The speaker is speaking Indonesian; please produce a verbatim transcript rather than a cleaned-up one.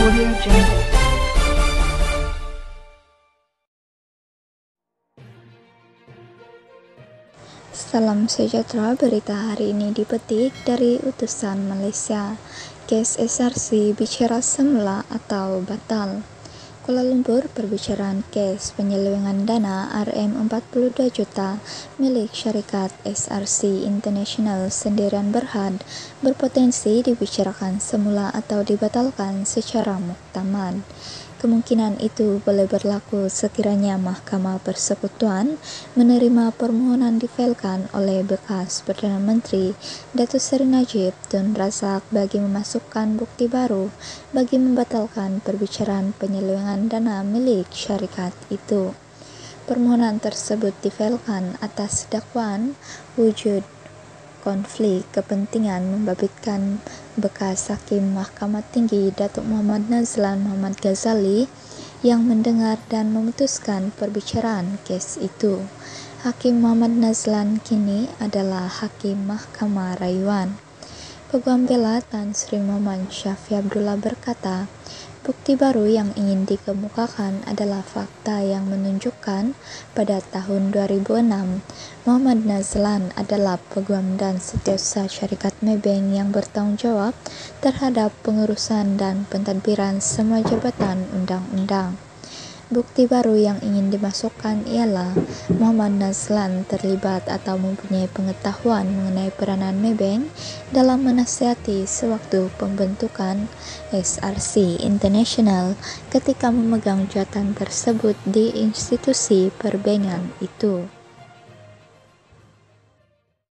Audio Jungle. Salam sejahtera, berita hari ini dipetik dari Utusan Malaysia. Kes S R C bicara semula atau batal. Kuala Lumpur, perbicaraan kes penyelewengan dana R M empat puluh dua juta milik syarikat S R C International Sendirian Berhad berpotensi dibicarakan semula atau dibatalkan secara muktamad. Kemungkinan itu boleh berlaku sekiranya Mahkamah Persekutuan menerima permohonan difailkan oleh bekas Perdana Menteri Datuk Seri Najib Tun Razak bagi memasukkan bukti baru bagi membatalkan perbicaraan penyelewengan dana milik syarikat itu. Permohonan tersebut difailkan atas dakwaan wujud konflik kepentingan membabitkan bekas Hakim Mahkamah Tinggi Datuk Muhammad Nazlan Muhammad Ghazali yang mendengar dan memutuskan perbicaraan kes itu. Hakim Muhammad Nazlan kini adalah Hakim Mahkamah Rayuan. Peguam Bela Tan Sri Muhammad Syafi Abdullah berkata, bukti baru yang ingin dikemukakan adalah fakta yang menunjukkan pada tahun dua ribu enam, Muhammad Nazlan adalah peguam dan setiausaha syarikat Maybank yang bertanggung jawab terhadap pengurusan dan pentadbiran semua jabatan undang-undang. Bukti baru yang ingin dimasukkan ialah Muhammad Nazlan terlibat atau mempunyai pengetahuan mengenai peranan Maybank dalam menasihati sewaktu pembentukan S R C International ketika memegang jawatan tersebut di institusi perbankan itu.